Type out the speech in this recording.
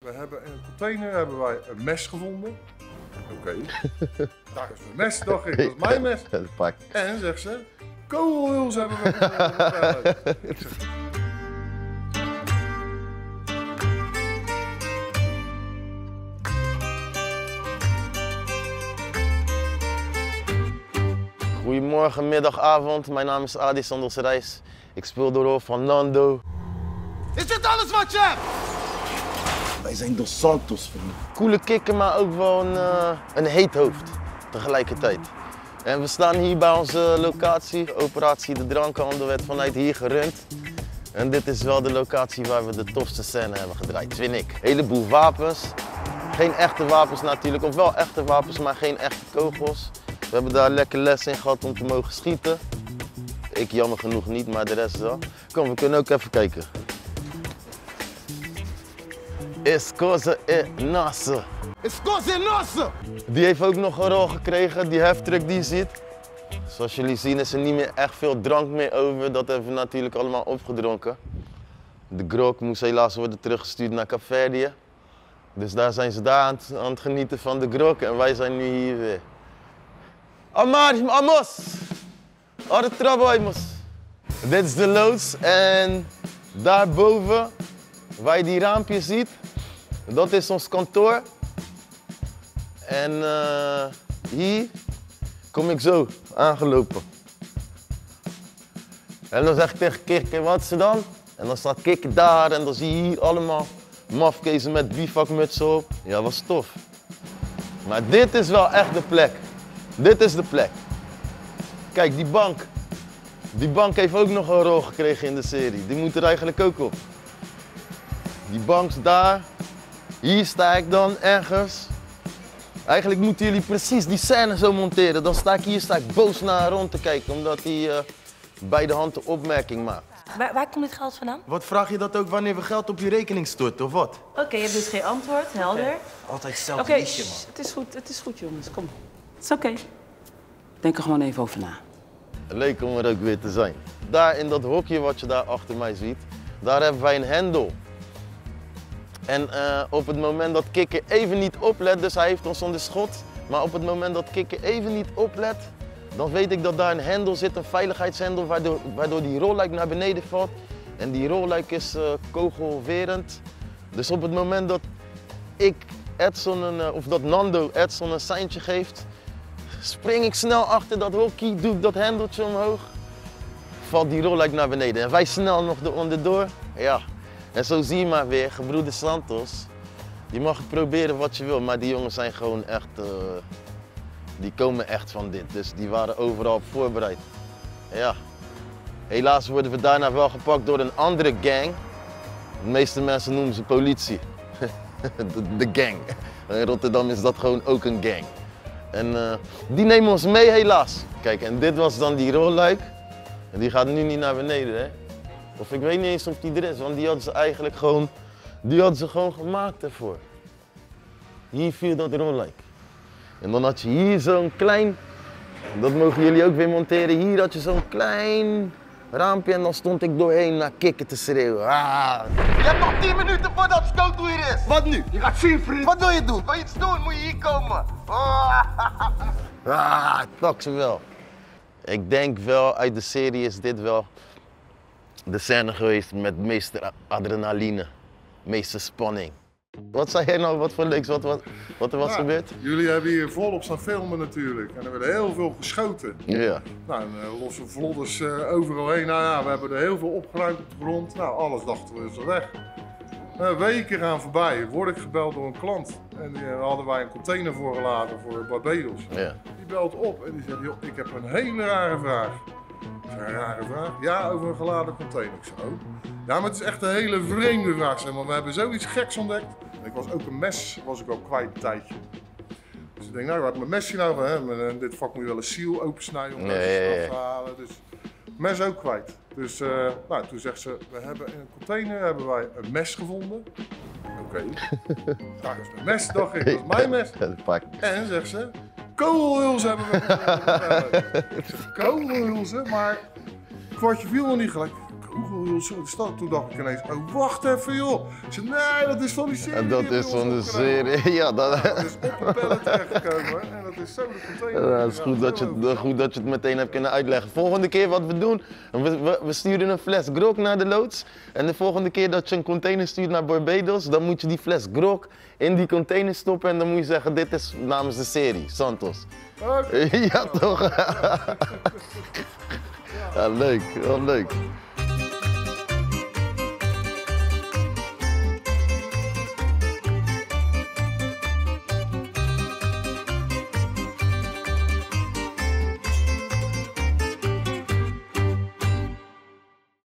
we hebben in een container een mes gevonden. Oké, daar is mijn mes, dacht ik, dat is mijn mes. En, zegt ze, kogelhuls hebben we gevonden. Ik zeg, Goedemorgen, middag, avond. Mijn naam is Adi Sanders Reis. Ik speel de rol van Nando. Is dit alles wat je hebt? Wij zijn Dos Santos, vriend. Coole kikker, maar ook wel een heet hoofd tegelijkertijd. En we staan hier bij onze locatie. Operatie De Drankhandel werd vanuit hier gerund. En dit is wel de locatie waar we de tofste scène hebben gedraaid, vind ik. Een heleboel wapens. Geen echte wapens natuurlijk, of wel echte wapens, maar geen echte kogels. We hebben daar lekker les in gehad om te mogen schieten. Ik jammer genoeg niet, maar de rest wel. Kom, we kunnen ook even kijken. Is cosa e nossa. Is cosa e nossa! Die heeft ook nog een rol gekregen, die heftruck die je ziet. Zoals jullie zien is er niet meer echt veel drank meer over. Dat hebben we natuurlijk allemaal opgedronken. De grog moest helaas worden teruggestuurd naar Caverdië. Dus daar zijn ze daar aan het genieten van de grog en wij zijn nu hier weer. Amos! Alle trabalhos. Dit is de loods en daarboven, waar je die raampjes ziet, dat is ons kantoor. En hier kom ik zo aangelopen. En dan zeg ik tegen Kirk, wat is er dan? En dan staat Kirk daar en dan zie je hier allemaal mafkezen met bivakmutsen op. Ja, was tof. Maar dit is wel echt de plek. Dit is de plek. Kijk, die bank. Die bank heeft ook nog een rol gekregen in de serie. Die moet er eigenlijk ook op. Die bank is daar. Hier sta ik dan ergens. Eigenlijk moeten jullie precies die scène zo monteren. Dan sta ik boos naar rond te kijken, omdat hij bij de hand de opmerking maakt. Waar komt dit geld vandaan? Wat vraag je dat ook wanneer we geld op je rekening storten, of wat? Oké, je hebt dus geen antwoord, helder. Altijd hetzelfde liedje, man. Het is goed jongens, kom. Het is oké. Denk er gewoon even over na. Leuk om er ook weer te zijn. Daar in dat hokje wat je daar achter mij ziet, daar hebben wij een hendel. En op het moment dat Kikker even niet oplet, dus hij heeft ons onder schot, maar op het moment dat Kikker even niet oplet, dan weet ik dat daar een hendel zit, een veiligheidshendel, waardoor die rolluik naar beneden valt. En die rolluik is kogelwerend. Dus op het moment dat dat Nando Edson een seintje geeft, spring ik snel achter dat hokje, doe ik dat hendeltje omhoog, valt die rolluik naar beneden. En wij snel nog eronder. Ja. En zo zie je maar weer, gebroeder Santos, je mag het proberen wat je wil, maar die jongens zijn gewoon echt, die komen echt van dit. Dus die waren overal op voorbereid. Ja. Helaas worden we daarna wel gepakt door een andere gang. De meeste mensen noemen ze politie. De gang. In Rotterdam is dat gewoon ook een gang. En die nemen ons mee helaas. Kijk, en dit was dan die rolluik. En die gaat nu niet naar beneden, hè. Of ik weet niet eens of die er is, want die hadden ze eigenlijk gewoon, gemaakt ervoor. Hier viel dat rolluik. En dan had je hier zo'n klein, dat mogen jullie ook weer monteren, hier had je zo'n klein raampje en dan stond ik doorheen naar Kikker te schreeuwen. Ah. Je hebt nog 10 minuten voordat Scout hier is. Wat nu? Je gaat zien, vriend. Wat wil je doen? Wil je iets doen? Moet je hier komen. Pak ze wel. Ik denk wel, uit de serie is dit wel de scène geweest met het meeste adrenaline, meeste spanning. Wat zei jij nou, wat voor leuks, wat er was gebeurd? Jullie hebben hier volop staan filmen natuurlijk en er werd heel veel geschoten. Ja. Nou, losse vlodders overal heen. Nou ja, we hebben er heel veel opgeruimd op de grond. Nou, alles dachten we is er weg. Weken gaan voorbij, word ik gebeld door een klant. En daar hadden wij een container voorgelaten voor Barbados. Ja. Die belt op en die zegt, joh, ik heb een hele rare vraag. Ik zeg, een rare vraag? Ja, over een geladen container. Ik zeg, oh. Ja, maar het is echt een hele vreemde vraag, zeg maar. We hebben zoiets geks ontdekt. En ik was ook een mes, was ik ook kwijt een tijdje. Dus ik denk, nou, wat mijn mesje nou van, hè? In dit vak moet je wel een ziel opensnijden om mesjes af te halen. Dus mes ook kwijt. Dus nou, toen zegt ze, we hebben in een container een mes gevonden. Oké. Daar is mijn mes, dacht ik, dat is mijn mes. En zegt ze, kogelhuls hebben we gevonden. Ik zeg, kogelhulzen, maar het kwartje viel nog niet gelijk. Kogelhulzen. Toen dacht ik ineens, oh wacht even joh. Ik zei, nee, dat is van die serie. En dat die is hebben van we de ons opgenomen. serie. Ja, dat... Dat is op een pallet terechtgekomen en dat is zo de container. Ja, het is goed dat je het meteen hebt kunnen uitleggen. Volgende keer wat we doen, we sturen een fles grog naar de loods. En de volgende keer dat je een container stuurt naar Barbados, dan moet je die fles grog in die container stoppen en dan moet je zeggen, dit is namens de serie, Santos. Okay. Ja toch? Ja, leuk, wel leuk.